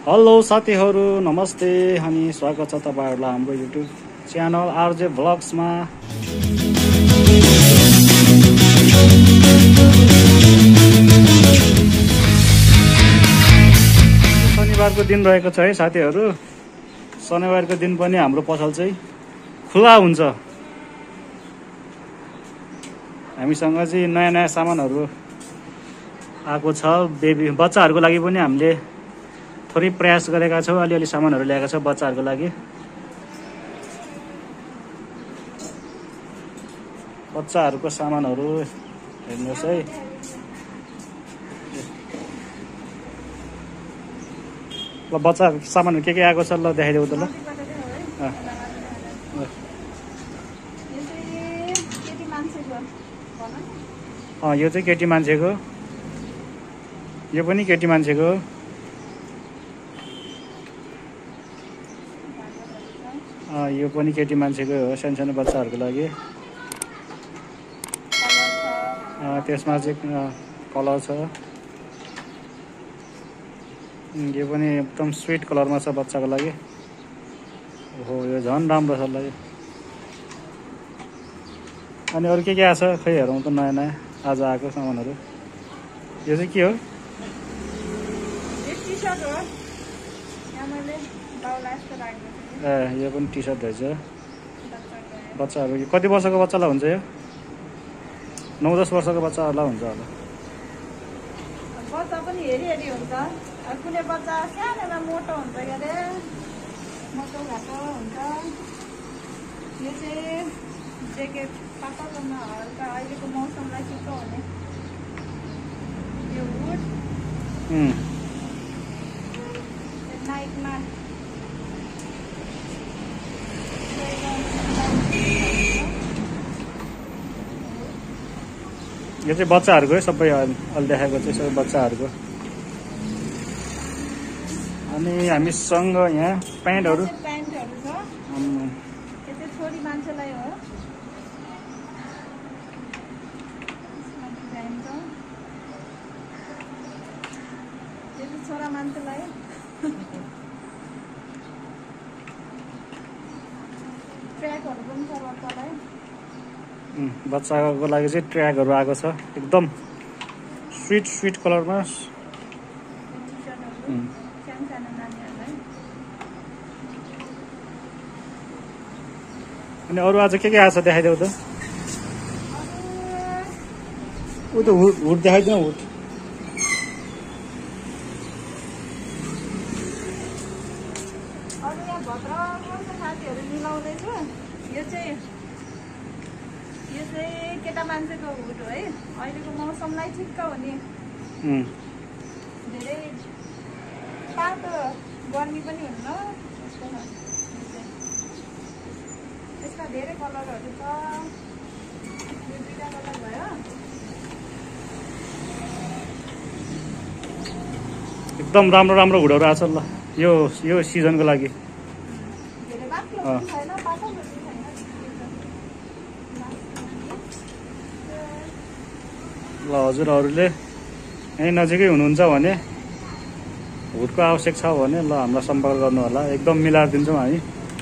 Hello साथीहरु नमस्ते अनि स्वागत छ तपाईहरुलाई हाम्रो युट्युब च्यानल आरजे भ्लग्समा। शनिबारको दिन रहेको छ है साथीहरु। शनिबारको दिन पनि हाम्रो पसल चाहिँ खुला हुन्छ। हामीसँग चाहिँ नयाँ नयाँ सामानहरु आएको छ। बेबी बच्चाहरुको लागि पनि हामीले थोरै प्रयास गरेका छौं। अलिअलि सामानहरु ल्याएका छौं बच्चाहरुको लागि। बच्चाहरुको सामानहरु हेर्नुस् है। ल बच्चा सामानहरु के आएको छ ल देखाइदेऊ त ल। यो चाहिँ केटी मान्छेको, यो पनि केटी मान्छेको, यो पनि केटी मान्छेको हो सानो बच्चाहरुको लागि। त्यसमा चाहिँ कलर छ। यो पनि एकदम स्वीट कलरमा छ बच्चाको लागि। ओहो यो झन् राम्रो छ ल। अनि अरु के आछ खै हेरौँ त नयाँ नयाँ आज आएको सामानहरु। यो चाहिँ के हो? टी-शर्ट हो। यहाँ मैले बाउला जस्तो राखेको छु। यो पनि टी-शर्ट रहेछ। बच्चाहरु कति वर्षको बच्चालाई हुन्छ यो? 9-10 वर्षको बच्चाहरुलाई हुन्छ होला। बच्चा पनि हेरी हुन्छ। कुनै बच्चा सानोमा मोटो हुन्छ के अरे, मोटो घाटो हुन्छ। यो चाहिँ ज्याकेट पातलोमा हल्का अहिलेको मौसमलाई ठिक्क हुने। यो हुड नाइटमा यो चाहिँ बच्चाहरुको है सबै। अलि देखाएको चाहिँ सबै बच्चाहरुको। अनि हामीसँग यहाँ प्यान्टहरु छ। यो चाहिँ छोरी मान्छेलाई हो। यो चाहिँ छोरा मान्छेलाई। ट्र्याकहरु पनि छ बच्चालाई। बच्चाको लागि चाहिँ ट्र्याकहरु आएको छ एकदम स्वीट कलरमा। अनि अरु आज के आछ देखाइदेऊ त। उ त हुड देखाइदेऊ हुड। अरु यहाँ भद्रको साथीहरु मिलाउँदै छु। यो चाहिँ केटा मान्छेको हुड हो है। अहिलेको मौसमलाई ठिक्क हुने। धेरै तातो गर्मी पनि हुन्न। यसमा धेरै कलरहरु छ। यो दुईटा कलर भयो। एकदम राम्रो हुडहरु आछ ल यो सिजनको लागि। धेरै बाक्लो पनि छैन, पातलो पनि छैन। ल हजुरहरुले यही नजिकै हुनुहुन्छ भने हुडको आवश्यक छ भने ल हामीलाई सम्पर्क गर्नु होला। एकदम मिलाएर दिन्छौँ हामी।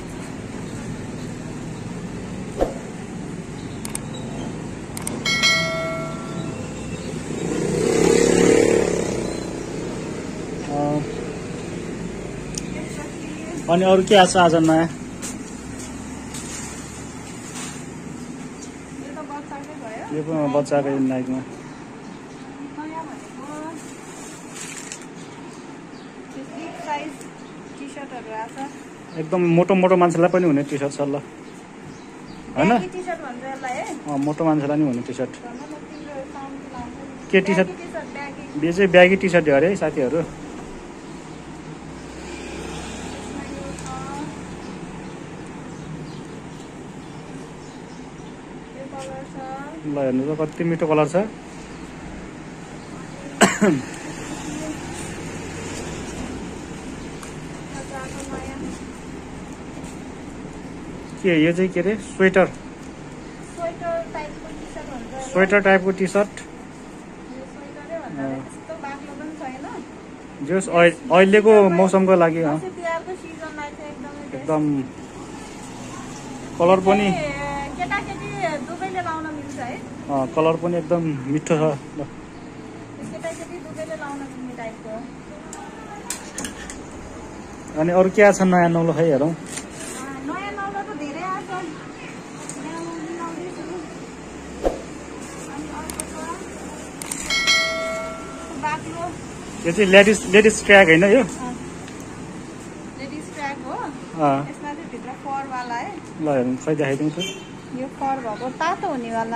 अनि अरु के आछ आज नयाँ? यो त बच्चाकै भयो। यो पनि बच्चाको नाइकमा। नयाँ भनेको बिग साइज टी-शर्टहरु आछ। एकदम मोटो मान्छेलाई पनि हुने टी-शर्ट छ ल हैन? टी-शर्ट भन्छ यसलाई है। मोटो मान्छेलाई नि हुने टी-शर्ट। के टी-शर्ट? यो चाहिँ ब्यागी टी-शर्ट हो अरे है साथीहरु। ल हेर्नु त कति मिठो कलर छ। के यो चाहिँ के अरे स्वेटर टाइपको टी-शर्ट। जस अहिलेको मौसमको लागि तिहारको सिजनलाई चाहिँ एकदम कलर पनि केटाकेटी दुवैले लाउन मिल्छ है। कलर पनि एकदम मिठो छ। केटाकेटी दुवैले लाउन मिल्ने टाइपको। अनि अरू के छ नयाँ नौलो खै हेरौँ। नयाँ नौलो त धेरै आछ। यो चाहिँ लेडिज ट्र्याक होइन यो? लेडिज ट्र्याक हो। यसमा चाहिँ भित्र फर वाला है। ल हेरौँ खै देखाइदिउँ त। यो फर भएको तातो हुनेवाला।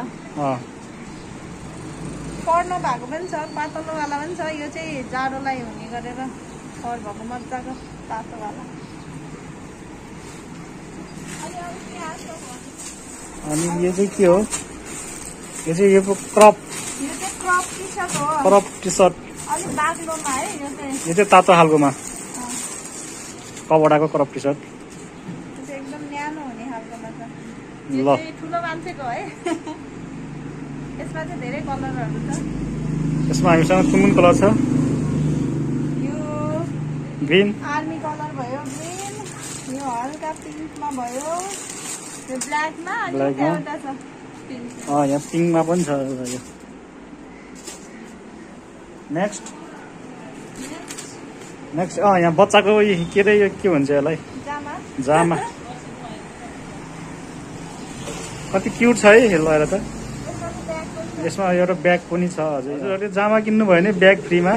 फर नभएको पनि छ, पातलोवाला पनि छ। यो चाहिँ जाडोलाई हुने गरेर फर भएको मजाको तातोवाला। अनि यो चाहिँ के हो? यो चाहिँ यो क्रप टी सर्ट हो। क्रप टी सर्ट अलिक बाक्लोमा है यो चाहिँ तातो खालकोमा कपडाको क्रप टी सर्ट। एकदम न्यानो हुने खालकोमा छ। ल ठुलो मान्छेको है। यसमा चाहिँ धेरै कलरहरू छ। यसमा हामीसँग कुन कुन कलर छ? यो ग्रीन आर्मी कलर भयो, ग्रीन, यो हल्का पिङ्कमा भयो, यो ब्ल्याकमा, अनि एउटा छ पिङ्क। यहाँ पिङ्कमा पनि छ यो। नेक्स्ट यहाँ बच्चाको के अरे यो के भन्छ यसलाई? जामा। कति क्युट छ है लगाएर त। यसमा एउटा ब्याग पनि छ। हजुर जामा किन्नु भयो भने ब्याग फ्रीमा।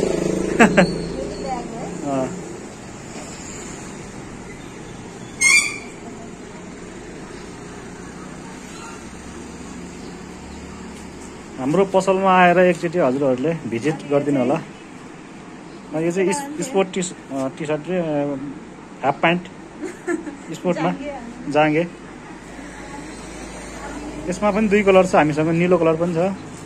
हाम्रो पसलमा आएर एकचोटि हजुरहरूले भिजिट गरिदिनु होला। यो चाहिँ स्पोर्ट टी सर्ट र हाफ प्यान्ट स्पोर्टमा जाँगे। यसमा पनि दुई कलर छ हामीसँग, निलो कलर पनि छ।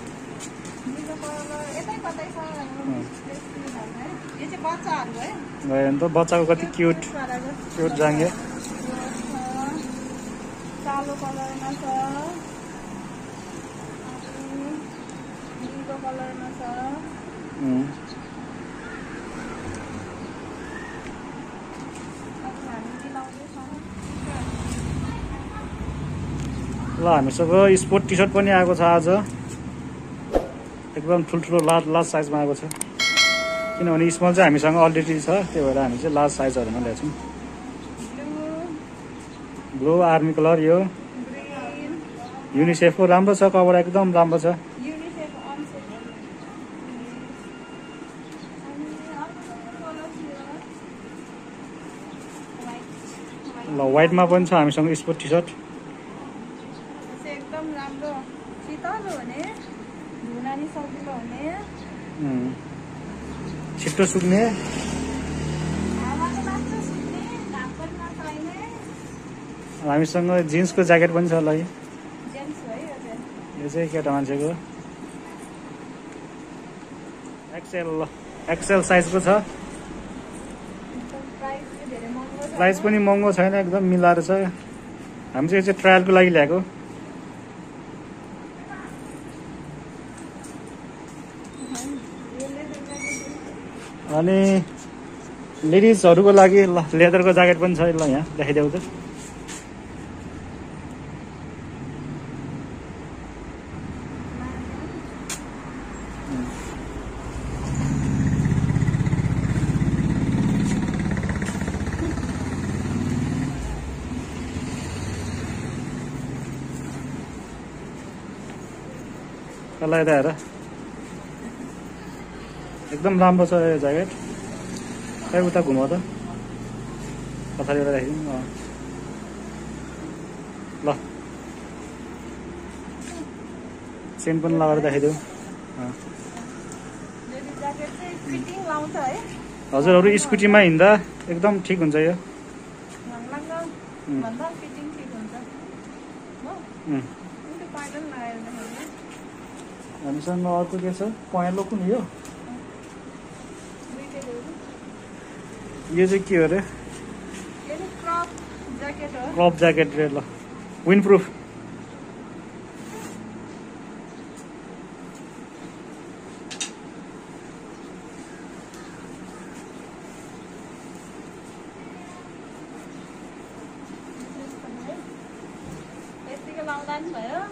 बच्चाको कति क्युट जाँगे। कालो कलरमा छ, नीलो कलरमा छ। ल हामीसँग स्पोर्ट टी सर्ट पनि आएको छ आज। एकदम ठुल्ठुलो लार्ज साइजमा आएको छ। किनभने स्मल चाहिँ हामीसँग अलरेडी छ, त्यही भएर हामी चाहिँ लार्ज साइजहरूमा ल्याउँछौँ। ब्लू आर्मी कलर, यो युनिसेफको राम्रो छ, कपडा एकदम राम्रो छ। ल व्हाइटमा पनि छ हामीसँग स्पोर्ट टी सर्ट। एकदम राम्रो शीतल हुने, धुन नि सजिलो हुने, छिट्टो सुक्ने, हामीसँग जिन्सको ज्याकेट पनि छ। ल यो चाहिँ केटा मान्छेको एक्सेल साइजको छ। प्राइस पनि महँगो छैन, एकदम मिलाएर छ। हामी चाहिँ यो चाहिँ ट्रायलको लागि ल्याएको। अनि लेडिजहरूको लागि ल लेदरको ज्याकेट पनि छ। ल यहाँ देखाइदेऊ त। ल यता हेर, एकदम राम्रो छ यो ज्याकेट। खै उता घुमाउ त, पछाडिबाट राखिदिउँ। ल चेन पनि लगाएर देखाइदेऊ। हजुरहरू स्कुटीमा हिँड्दा एकदम ठिक हुन्छ यो। हामीसँग अर्को के छ? पहेँलो कुन यो? यो चाहिँ के हो अरे? क्रप ज्याकेट रे। ल विन्ड प्रुफ। सावधान भयो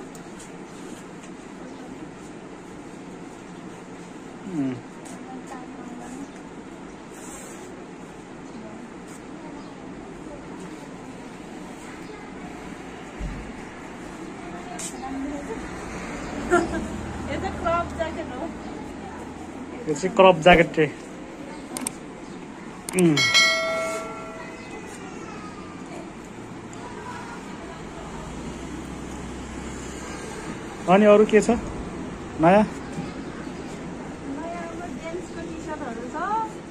यो चाहिँ क्रप ज्याकेट चाहिँ अनि अरू के छ नयाँ जेन्ट्सको टी सर्टहरू छ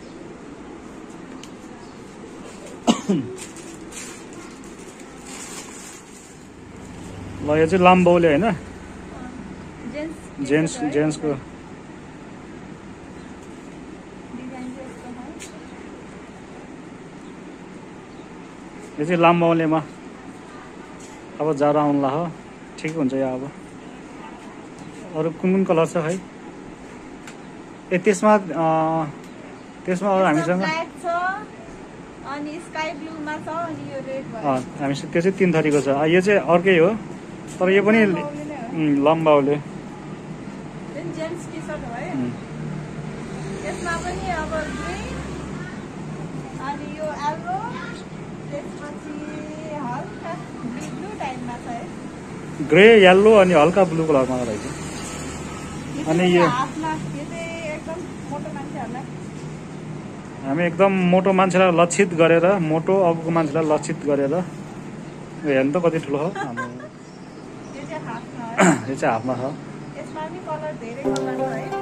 ल यो चाहिँ लाम्बौले होइन जेन्ट्सको जेन्ट्सको यो चाहिँ लाम्बौलेमा अब जाडो आउनुला हो ठिक हुन्छ यो अब अरू कुन कलर छ खै ए त्यसमा अरू हामीसँग अनि स्काई ब्लूमा छ अनि यो रेड भयो हामीसँग त्यो चाहिँ 3 थरीको छ यो चाहिँ अर्कै हो तर यो पनि लम्बाउले जेन्ट्स टी सर्ट हो है यसमा पनि अब ग्रीन अनि यो येलो त्यसपछि हल्का ब्लू टाइपमा छ है ग्रे येल्लो अनि हल्का ब्लू कलरमा रहेछ अनि यो हामी एकदम मोटो मान्छेलाई लक्षित गरेर मोटो अबको मान्छेलाई लक्षित गरेर हेर्नु त कति ठुलो हो हाम्रो यो चाहिँ हाफमा छ यसमा पनि कलर धेरै कलर छ है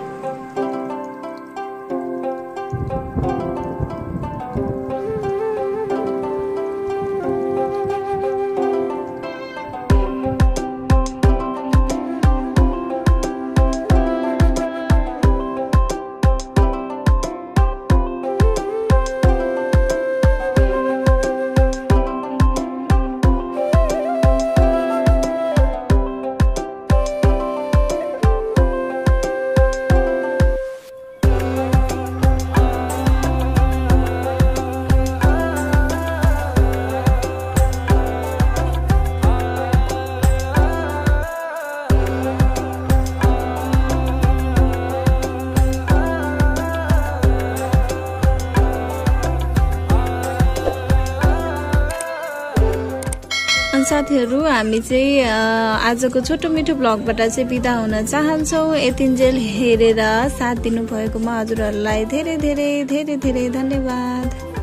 साथीहरु हामी चाहिँ आजको छोटो मिठो ब्लगबाट चाहिँ बिदा हुन चाहन्छौं यतिन्जेल हेरेर साथ दिनु भएकोमा हजुरहरुलाई धेरै धेरै धेरै धेरै धन्यवाद।